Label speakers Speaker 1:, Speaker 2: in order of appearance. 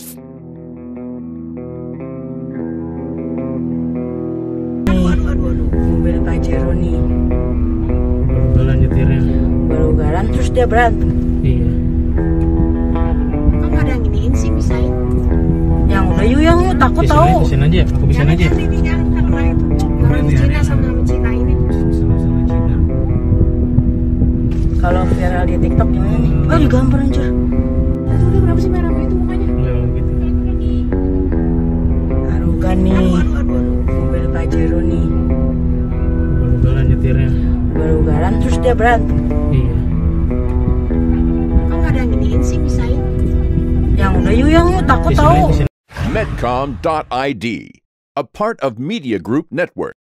Speaker 1: Mobil Pajero nih.
Speaker 2: Ugalan nyetirnya.
Speaker 1: Ugal-ugalan terus dia berantem.
Speaker 2: Iya.
Speaker 3: Kok nggak ada yang iniin sih, misain?
Speaker 1: Yang udah yang takut
Speaker 2: Pisain
Speaker 1: tahu.
Speaker 2: pisain aja, aku pisain aja.
Speaker 3: Jangan ini, jangan karena itu. Orang Cina sama Cina ini.
Speaker 2: Sama-sama Cina.
Speaker 1: Kalau viral di TikTok gimana nih? Oh digambar anjir.
Speaker 3: Itu udah berapa sih merah itu mukanya?
Speaker 2: Enggak gitu.
Speaker 1: Arogan nih.
Speaker 3: Aduh.
Speaker 1: Mobil Pajero nih.
Speaker 2: Ugalan nyetirnya.
Speaker 1: Ugal-ugalan terus dia berantem.
Speaker 2: Iya.
Speaker 3: Kok nggak ada yang iniin sih, misain?
Speaker 1: Yang udah yang takut
Speaker 2: Pisain
Speaker 1: tahu.
Speaker 2: pisain.
Speaker 4: Medcom.id, a part of Media Group Network.